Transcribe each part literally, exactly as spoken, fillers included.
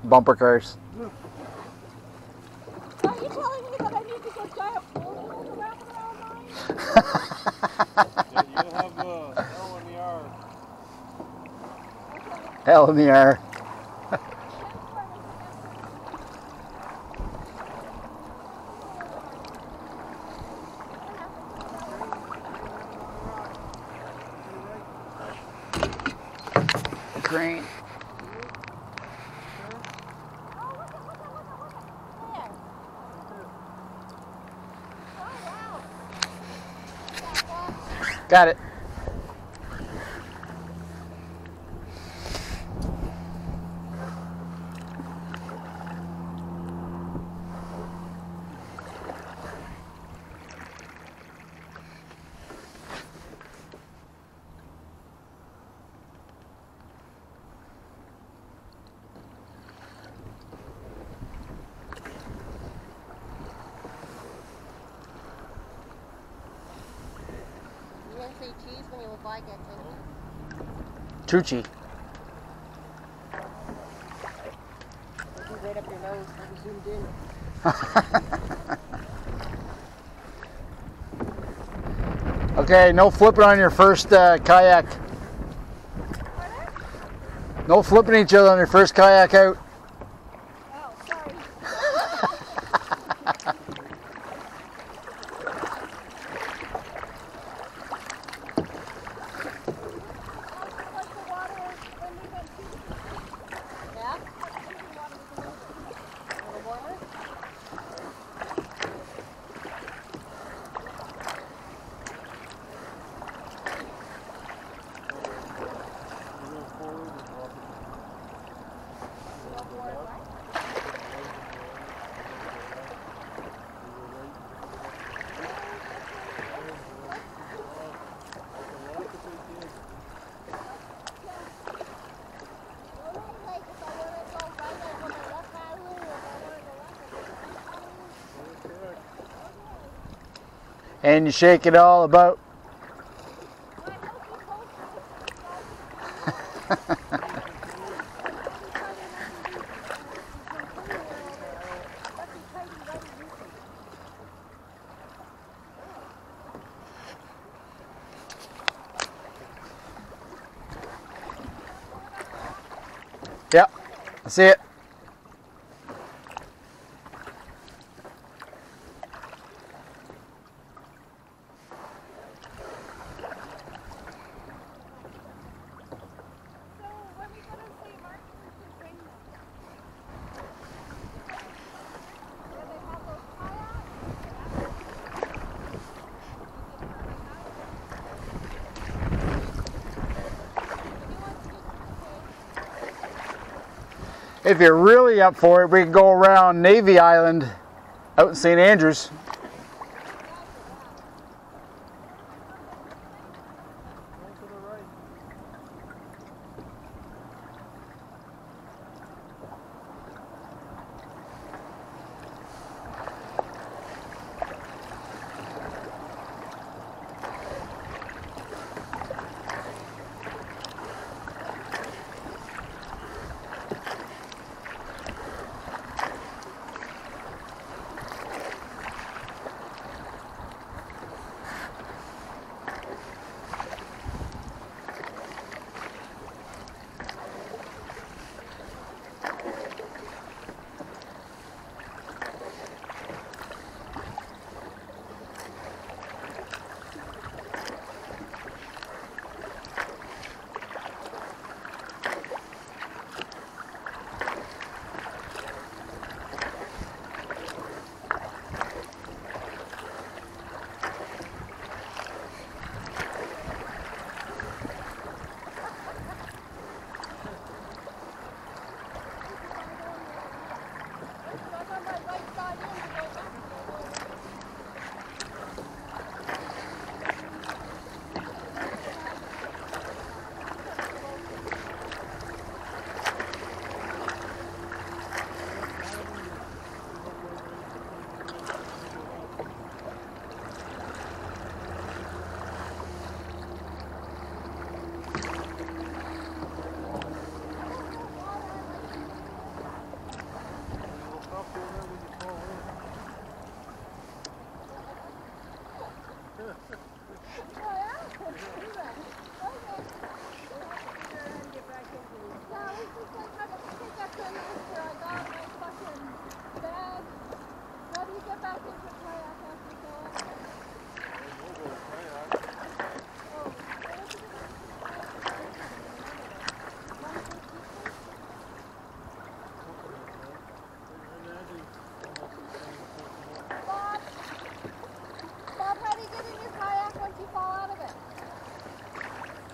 bumper cars. Are you telling me that I need to get giant four-wheelers around around mine? Yeah, you'll have uh, L in the R. Hell in the R. Crane. Got it. You didn't say cheese when you were by getting. Tucci. Right up your nose, like zoomed in. Okay, no flipping on your first uh, kayak. No flipping each other on your first kayak out. Oh, sorry. Yeah? A little warmer? And you shake it all about. Yep, I see it. If you're really up for it, we can go around Navy Island out in Saint Andrews.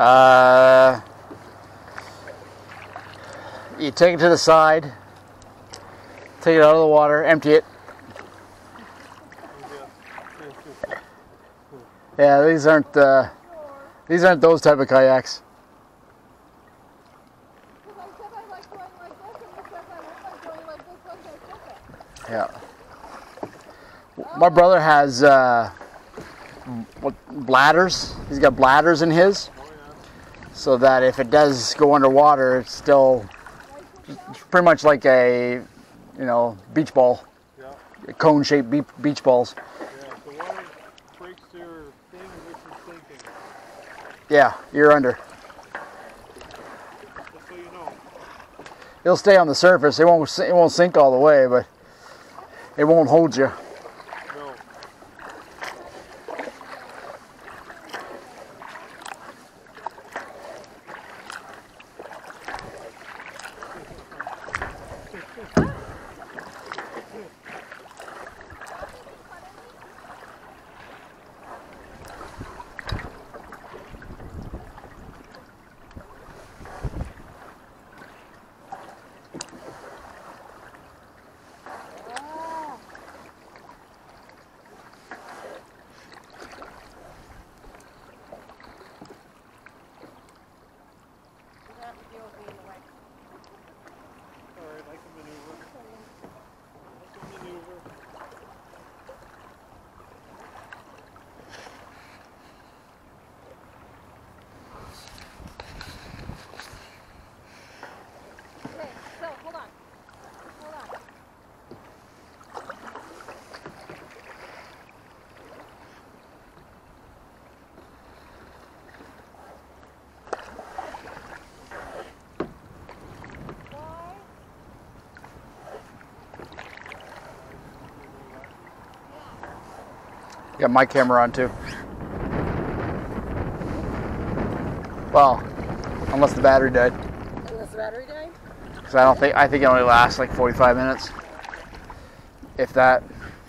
Uh, you take it to the side, take it out of the water, empty it. Yeah, these aren't uh, these aren't those type of kayaks. Because I said I like going like this, and you said I don't like going like this once I flip it. Yeah. My brother has uh, what bladders. He's got bladders in his, so that if it does go underwater, it's still it's pretty much like a, you know, beach ball, Yeah. cone-shaped be beach balls. Yeah. So water breaks your thing, which is sinking. Yeah, you're under. Just so you know. It'll stay on the surface. It won't. It won't sink all the way, but it won't hold you. No. Alright, I can maneuver. I can maneuver. Okay, so hold on. Hold on. Why? Got my camera on too. Well, unless the battery died. Unless the battery died? Because I don't think I think it only lasts like forty-five minutes, if that.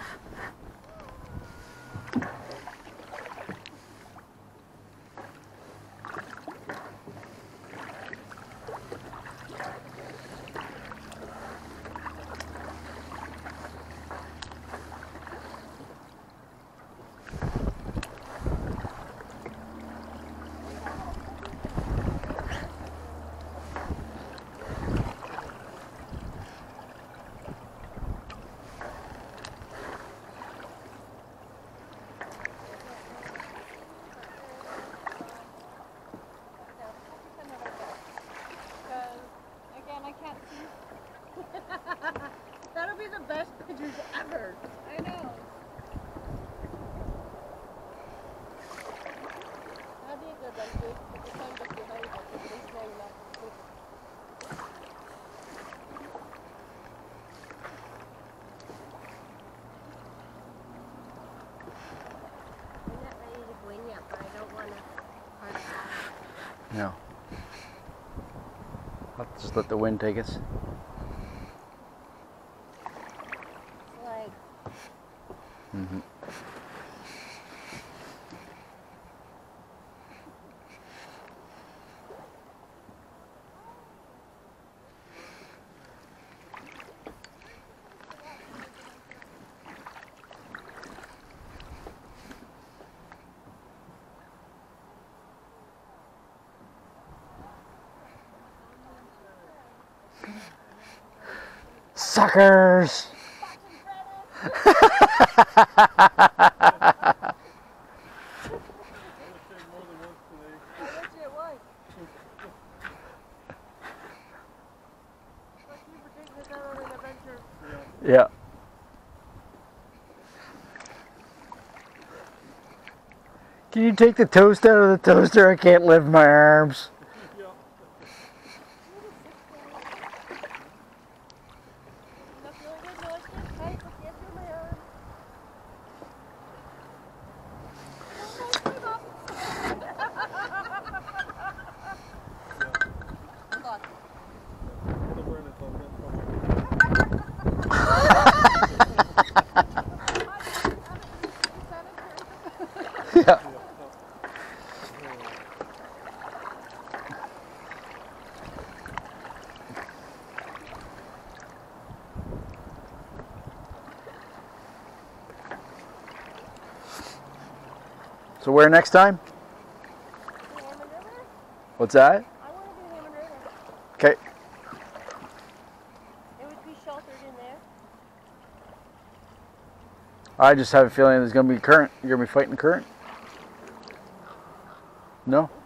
Because, again, I can't see. That'll be the best pictures ever. I know. That'd be a good one, too. If you find that you're hungry, at least now you're not sleeping. I'm not ready to go in yet, but I don't want to hard pass. No. Let's just let the wind take us. Like, Mm-hmm. Suckers! Yeah. Can you take the toast out of the toaster? I can't lift my arms. Yeah. So where next time? Hammond River? What's that? I want to do Hammond River. Okay. It would be sheltered in there. I just have a feeling there's going to be current. You're going to be fighting the current. No?